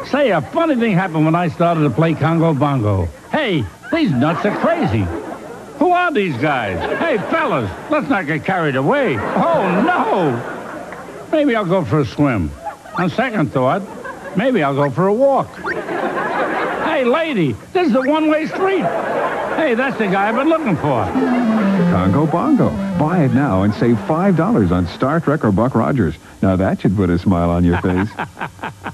Say, a funny thing happened when I started to play Congo Bongo. Hey, these nuts are crazy. Who are these guys? Hey, fellas, let's not get carried away. Oh, no. Maybe I'll go for a swim. On second thought, maybe I'll go for a walk. Hey, lady, this is a one-way street. Hey, that's the guy I've been looking for. Congo Bongo. Buy it now and save $5 on Star Trek or Buck Rogers. Now that should put a smile on your face.